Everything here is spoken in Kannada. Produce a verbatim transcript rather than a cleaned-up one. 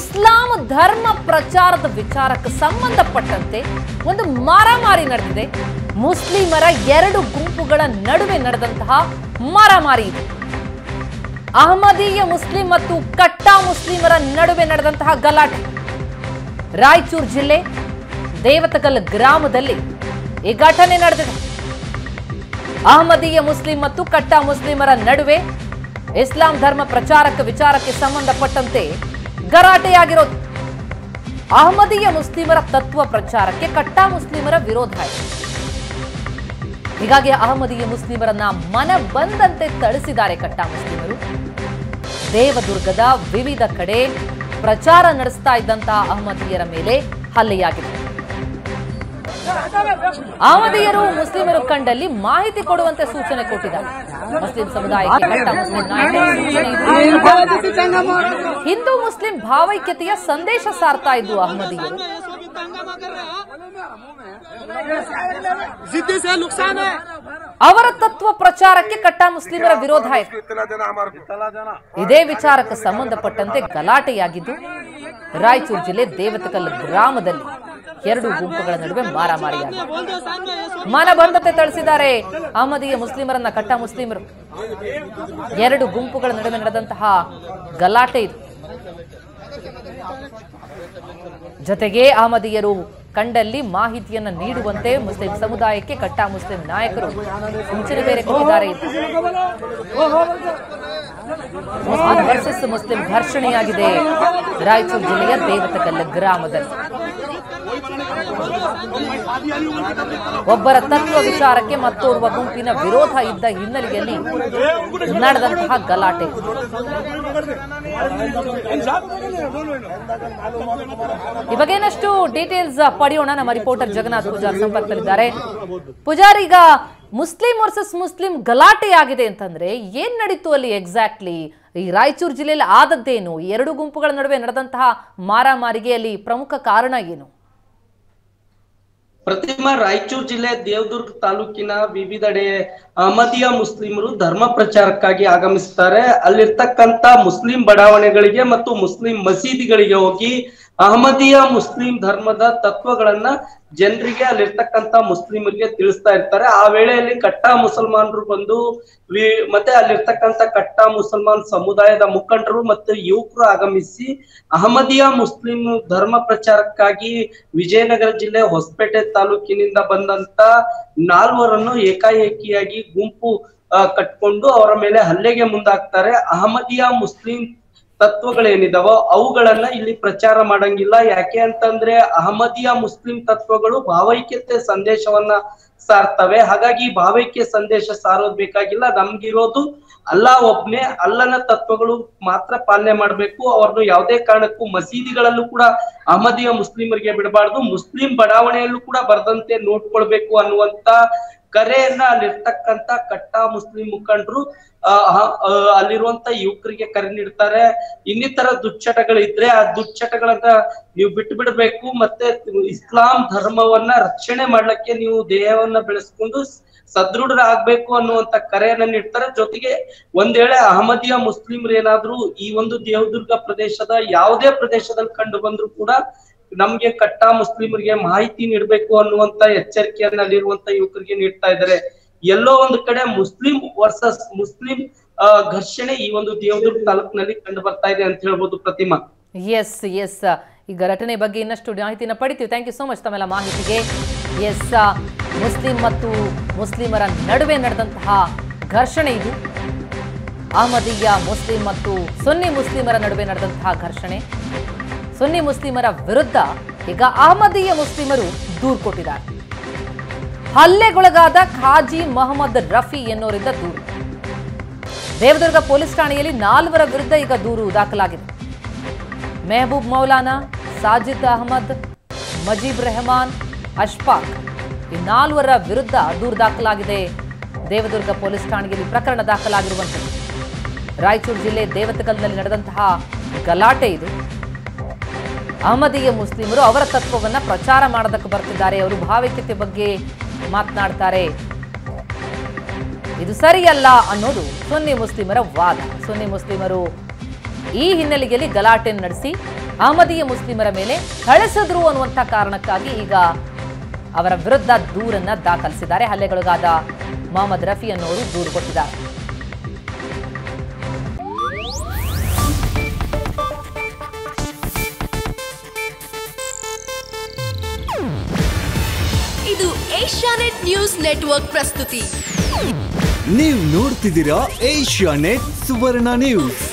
ಇಸ್ಲಾಂ ಧರ್ಮ ಪ್ರಚಾರದ ವಿಚಾರಕ್ಕೆ ಸಂಬಂಧಪಟ್ಟಂತೆ ಒಂದು ಮಾರಾಮಾರಿ ನಡೆದಿದೆ. ಮುಸ್ಲಿಮರ ಎರಡು ಗುಂಪುಗಳ ನಡುವೆ ನಡೆದಂತಹ ಮಾರಾಮಾರಿ ಇದೆ. ಅಹಮದೀಯ ಮುಸ್ಲಿಂ ಮತ್ತು ಕಟ್ಟಾ ಮುಸ್ಲಿಮರ ನಡುವೆ ನಡೆದಂತಹ ಗಲಾಟೆ. ರಾಯಚೂರು ಜಿಲ್ಲೆ ದೇವತಕಲ್ ಗ್ರಾಮದಲ್ಲಿ ಈ ಘಟನೆ ನಡೆದಿದೆ. ಅಹಮದೀಯ ಮುಸ್ಲಿಂ ಮತ್ತು ಕಟ್ಟಾ ಮುಸ್ಲಿಮರ ನಡುವೆ ಇಸ್ಲಾಂ ಧರ್ಮ ಪ್ರಚಾರಕ್ಕೆ ವಿಚಾರಕ್ಕೆ ಸಂಬಂಧಪಟ್ಟಂತೆ ಗಲಾಟೆಯಾಗಿರೋದು. ಅಹಮದೀಯ ಮುಸ್ಲಿಮರ ತತ್ವ ಪ್ರಚಾರಕ್ಕೆ ಕಟ್ಟಾ ಮುಸ್ಲಿಮರ ವಿರೋಧ ಇದೆ. ಹೀಗಾಗಿ ಅಹಮದೀಯ ಮುಸ್ಲಿಮರನ್ನ ಮನ ಬಂದಂತೆ ಥಳಿಸಿದ್ದಾರೆ ಕಟ್ಟಾ ಮುಸ್ಲಿಮರು. ದೇವದುರ್ಗದ ವಿವಿಧ ಕಡೆ ಪ್ರಚಾರ ನಡೆಸ್ತಾ ಇದ್ದಂತಹ ಅಹಮದೀಯರ ಮೇಲೆ ಹಲ್ಲೆಯಾಗಿದೆ. ಅಹಮದೀಯರು ಮುಸ್ಲಿಮರು ಕಂಡಲ್ಲಿ ಮಾಹಿತಿ ಕೊಡುವಂತೆ ಸೂಚನೆ ಕೊಟ್ಟಿದ್ದಾರೆ. ಮುಸ್ಲಿಂ ಸಮುದಾಯಕ್ಕೆ ಕಟ್ಟಾ ಮುಸ್ಲಿಂ ನಾಯಕರು ಹಿಂದೂ ಮುಸ್ಲಿಂ ಭಾವೈಕ್ಯತೆಯ ಸಂದೇಶ ಸಾರ್ತಾ ಇದ್ದು ಅಹಮದೀಯರು. ಅವರ ತತ್ವ ಪ್ರಚಾರಕ್ಕೆ ಕಟ್ಟಾ ಮುಸ್ಲಿಮರ ವಿರೋಧ ಇದೆ. ಇದೇ ವಿಚಾರಕ್ಕೆ ಸಂಬಂಧಪಟ್ಟಂತೆ ಗಲಾಟೆಯಾಗಿದ್ದು ರಾಯಚೂರು ಜಿಲ್ಲೆ ದೇವತಕಲ್ ಗ್ರಾಮದಲ್ಲಿ ಎರಡು ಗುಂಪುಗಳ ನಡುವೆ ಮಾರಾಮಾರಿಯಾಗಿದೆ. ಮನಬಂಧತೆ ಥಳಿಸಿದ್ದಾರೆ ಅಹಮದೀಯ ಮುಸ್ಲಿಮರನ್ನ ಕಟ್ಟಾ ಮುಸ್ಲಿಮರು. ಎರಡು ಗುಂಪುಗಳ ನಡುವೆ ನಡೆದಂತಹ ಗಲಾಟೆ ಇದು. ಜೊತೆಗೆ ಅಹಮದೀಯರು ಕಂಡಲ್ಲಿ ಮಾಹಿತಿಯನ್ನ ನೀಡುವಂತೆ ಮುಸ್ಲಿಂ ಸಮುದಾಯಕ್ಕೆ ಕಟ್ಟಾ ಮುಸ್ಲಿಂ ನಾಯಕರು ಸೂಚನೆ ಬೇರೆ ಕೊಟ್ಟಿದ್ದಾರೆ. ಮುಸ್ಲಿಂ ವರ್ಸಸ್ ಮುಸ್ಲಿಂ ಘರ್ಷಣೆಯಾಗಿದೆ ರಾಯಚೂರು ಜಿಲ್ಲೆಯ ದೇವತಕಲ್ ಗ್ರಾಮದಲ್ಲಿ. ಒಬ್ಬರ ತತ್ವ ವಿಚಾರಕ್ಕೆ ಮತ್ತೋರ್ವ ಗುಂಪಿನ ವಿರೋಧ ಇದ್ದ ಹಿನ್ನೆಲೆಯಲ್ಲಿ ನಡೆದಂತಹ ಗಲಾಟೆ. ಈ ಬಗ್ಗೆನಷ್ಟು ಡೀಟೇಲ್ಸ್ ಪಡೆಯೋಣ. ನಮ್ಮ ರಿಪೋರ್ಟರ್ ಜಗನ್ನಾಥ್ ಪೂಜಾರ್ ಸಂಪರ್ಕದಲ್ಲಿದ್ದಾರೆ. ಪೂಜಾರ್, ಈಗ ಮುಸ್ಲಿಂ ವರ್ಸಸ್ ಮುಸ್ಲಿಂ ಗಲಾಟೆ ಆಗಿದೆ ಅಂತಂದ್ರೆ ಏನ್ ನಡೀತು ಅಲ್ಲಿ ಎಕ್ಸಾಕ್ಟ್ಲಿ? ಈ ರಾಯಚೂರು ಜಿಲ್ಲೆಯಲ್ಲಿ ಆದದ್ದೇನು? ಎರಡು ಗುಂಪುಗಳ ನಡುವೆ ನಡೆದಂತಹ ಮಾರಾಮಾರಿಗೆ ಅಲ್ಲಿ ಪ್ರಮುಖ ಕಾರಣ ಏನು? ಪ್ರತಿಮಾ, ರಾಯಚೂರು ಜಿಲ್ಲೆ ದೇವದುರ್ಗ ತಾಲೂಕಿನ ವಿವಿಧೆಡೆ ಅಹಮದಿಯಾ ಮುಸ್ಲಿಮರು ಧರ್ಮ ಪ್ರಚಾರಕ್ಕಾಗಿ ಆಗಮಿಸುತ್ತಾರೆ. ಅಲ್ಲಿರ್ತಕ್ಕಂತ ಮುಸ್ಲಿಂ ಬಡಾವಣೆಗಳಿಗೆ ಮತ್ತು ಮುಸ್ಲಿಂ ಮಸೀದಿಗಳಿಗೆ ಹೋಗಿ ಅಹಮದಿಯಾ ಮುಸ್ಲಿಂ ಧರ್ಮದ ತತ್ವಗಳನ್ನ ಜನರಿಗೆ ಅಲ್ಲಿರ್ತಕ್ಕಂತ ಮುಸ್ಲಿಮರಿಗೆ ತಿಳಿಸ್ತಾ ಇರ್ತಾರೆ. ಆ ವೇಳೆಯಲ್ಲಿ ಕಟ್ಟಾ ಮುಸಲ್ಮಾನರು ಬಂದು ಮತ್ತೆ ಅಲ್ಲಿರ್ತಕ್ಕಂತ ಕಟ್ಟಾ ಮುಸಲ್ಮಾನ್ ಸಮುದಾಯದ ಮುಖಂಡರು ಮತ್ತು ಯುವಕರು ಆಗಮಿಸಿ ಅಹಮದಿಯಾ ಮುಸ್ಲಿಂ ಧರ್ಮ ಪ್ರಚಾರಕ್ಕಾಗಿ ವಿಜಯನಗರ ಜಿಲ್ಲೆ ಹೊಸಪೇಟೆ ತಾಲೂಕಿನಿಂದ ಬಂದಂತ ನಾಲ್ವರನ್ನು ಏಕಾಏಕಿಯಾಗಿ ಗುಂಪು ಕಟ್ಕೊಂಡು ಅವರ ಮೇಲೆ ಹಲ್ಲೆಗೆ ಮುಂದಾಗ್ತಾರೆ. ಅಹಮದಿಯಾ ಮುಸ್ಲಿಂ ತತ್ವಗಳೇನಿದಾವೋ ಅವುಗಳನ್ನ ಇಲ್ಲಿ ಪ್ರಚಾರ ಮಾಡಂಗಿಲ್ಲ. ಯಾಕೆ ಅಂತಂದ್ರೆ ಅಹಮದಿಯಾ ಮುಸ್ಲಿಂ ತತ್ವಗಳು ಭಾವೈಕ್ಯತೆ ಸಂದೇಶವನ್ನ ಸಾರ್ತವೆ. ಹಾಗಾಗಿ ಭಾವೈಕ್ಯ ಸಂದೇಶ ಸಾರೋದ್ ಬೇಕಾಗಿಲ್ಲ. ನಮ್ಗಿರೋದು ಅಲ್ಲಾ ಒಬ್ನೇ, ಅಲ್ಲನ ತತ್ವಗಳು ಮಾತ್ರ ಪಾಲನೆ ಮಾಡ್ಬೇಕು. ಅವ್ರನ್ನು ಯಾವುದೇ ಕಾರಣಕ್ಕೂ ಮಸೀದಿಗಳಲ್ಲೂ ಕೂಡ ಅಹಮದಿಯಾ ಮುಸ್ಲಿಮರಿಗೆ ಬಿಡಬಾರ್ದು, ಮುಸ್ಲಿಂ ಬಡಾವಣೆಯಲ್ಲೂ ಕೂಡ ಬರದಂತೆ ನೋಡ್ಕೊಳ್ಬೇಕು ಅನ್ನುವಂತ ಕರೆಯನ್ನ ಅಲ್ಲಿರ್ತಕ್ಕಂತ ಕಟ್ಟಾ ಮುಸ್ಲಿಂ ಮುಖಂಡರು ಅಹ್ ಅಲ್ಲಿರುವಂತ ಯುವಕರಿಗೆ ಕರೆ ನೀಡ್ತಾರೆ. ಇನ್ನಿತರ ದುಶ್ಚಟಗಳಿದ್ರೆ ಆ ದುಶ್ಚಟಗಳನ್ನ ನೀವು ಬಿಟ್ಟು ಬಿಡಬೇಕು, ಮತ್ತೆ ಇಸ್ಲಾಂ ಧರ್ಮವನ್ನ ರಕ್ಷಣೆ ಮಾಡ್ಲಿಕ್ಕೆ ನೀವು ದೇಹವನ್ನ ಬೆಳೆಸ್ಕೊಂಡು ಸದೃಢರಾಗಬೇಕು ಅನ್ನುವಂತ ಕರೆಯನ್ನ ನೀಡ್ತಾರೆ. ಜೊತೆಗೆ ಒಂದ್ ವೇಳೆ ಅಹಮದಿಯಾ ಮುಸ್ಲಿಮ್ರು ಏನಾದ್ರು ಈ ಒಂದು ದೇವದುರ್ಗ ಪ್ರದೇಶದ ಯಾವುದೇ ಪ್ರದೇಶದಲ್ಲಿ ಕಂಡು ಬಂದ್ರು ಕೂಡ ನಮ್ಗೆ ಕಟ್ಟಾ ಮುಸ್ಲಿಮರಿಗೆ ಮಾಹಿತಿ ನೀಡಬೇಕು ಅನ್ನುವಂತ ಎಚ್ಚರಿಕೆಯನ್ನ ಅಲ್ಲಿರುವಂತ ಯುವಕರಿಗೆ ನೀಡ್ತಾ ಇದ್ದಾರೆ. ಎಲ್ಲೋ ಒಂದು ಕಡೆ ಮುಸ್ಲಿಂ ವರ್ಸಸ್ ಮುಸ್ಲಿಂ ಘರ್ಷಣೆ ಈ ಒಂದು ದೇವದುರ್ಗ ತಾಲೂಕಿನಲ್ಲಿ ಕಂಡು ಬರ್ತಾ ಇದೆ ಅಂತ ಹೇಳ್ಬೋದು. ಪ್ರತಿಮಾ, ಎಸ್ ಎಸ್ ಈ ಘಟನೆ ಬಗ್ಗೆ ಇನ್ನಷ್ಟು ಮಾಹಿತಿನ ಪಡಿತೀವಿ. ಥ್ಯಾಂಕ್ ಯು ಸೋ ಮಚ್ ತಮ್ಮೆಲ್ಲ ಮಾಹಿತಿಗೆ. ಎಸ್, ಮುಸ್ಲಿಂ ಮತ್ತು ಮುಸ್ಲಿಮರ ನಡುವೆ ನಡೆದಂತಹ ಘರ್ಷಣೆ ಇದು. ಅಹಮದಿಯಾ ಮುಸ್ಲಿಂ ಮತ್ತು ಸುನ್ನಿ ಮುಸ್ಲಿಮರ ನಡುವೆ ನಡೆದಂತಹ ಘರ್ಷಣೆ. ಸುನ್ನಿ ಮುಸ್ಲಿಮರ ವಿರುದ್ಧ ಈಗ ಅಹಮದಿಯಾ ಮುಸ್ಲಿಮರು ದೂರು ಕೊಟ್ಟಿದ್ದಾರೆ. ಹಲ್ಲೆಗೊಳಗಾದ ಖಾಜಿ ಮೊಹಮ್ಮದ್ ರಫಿ ಎನ್ನುವರಿಂದ ದೂರು. ದೇವದುರ್ಗ ಪೊಲೀಸ್ ಠಾಣೆಯಲ್ಲಿ ನಾಲ್ವರ ವಿರುದ್ಧ ಈಗ ದೂರು ದಾಖಲಾಗಿದೆ. ಮೆಹಬೂಬ್ ಮೌಲಾನಾ, ಸಾಜಿದ್ ಅಹಮದ್, ಮಜೀಬ್ ರೆಹಮಾನ್, ಅಶ್ಫಾಕ್ ಈ ನಾಲ್ವರ ವಿರುದ್ಧ ದೂರು ದಾಖಲಾಗಿದೆ. ದೇವದುರ್ಗ ಪೊಲೀಸ್ ಠಾಣೆಯಲ್ಲಿ ಪ್ರಕರಣ ದಾಖಲಾಗಿರುವಂಥದ್ದು. ರಾಯಚೂರು ಜಿಲ್ಲೆ ದೇವತಕಲ್ನಲ್ಲಿ ನಡೆದಂತಹ ಗಲಾಟೆ ಇದು. ಅಹಮದಿಯಾ ಮುಸ್ಲಿಮರು ಅವರ ತತ್ವವನ್ನ ಪ್ರಚಾರ ಮಾಡೋದಕ್ಕೆ ಬರ್ತಿದ್ದಾರೆ. ಅವರು ಭಾವೈಕ್ಯತೆ ಬಗ್ಗೆ ಮಾತನಾಡ್ತಾರೆ. ಇದು ಸರಿಯಲ್ಲ ಅನ್ನೋದು ಸುನ್ನಿ ಮುಸ್ಲಿಮರ ವಾದ. ಸುನ್ನಿ ಮುಸ್ಲಿಮರು ಈ ಹಿನ್ನೆಲೆಯಲ್ಲಿ ಗಲಾಟೆ ನಡೆಸಿ ಅಹಮದಿಯ ಮುಸ್ಲಿಮರ ಮೇಲೆ ಥಳಿಸಿದ್ರು ಅನ್ನುವಂಥ ಕಾರಣಕ್ಕಾಗಿ ಈಗ ಅವರ ವಿರುದ್ಧ ದೂರನ್ನ ದಾಖಲಿಸಿದ್ದಾರೆ. ಹಲ್ಲೆಗೊಳಗಾದ ಮೊಹಮ್ಮದ್ ರಫಿ ಅನ್ನೋರು ದೂರು ಕೊಟ್ಟಿದ್ದಾರೆ. ಇದು ಏಷ್ಯಾನೆಟ್ ನ್ಯೂಸ್ ನೆಟ್ವರ್ಕ್ ಪ್ರಸ್ತುತಿ. ನೀವು ನೋಡ್ತಿದ್ದೀರಾ ಏಷ್ಯಾನೆಟ್ ಸುವರ್ಣ ನ್ಯೂಸ್.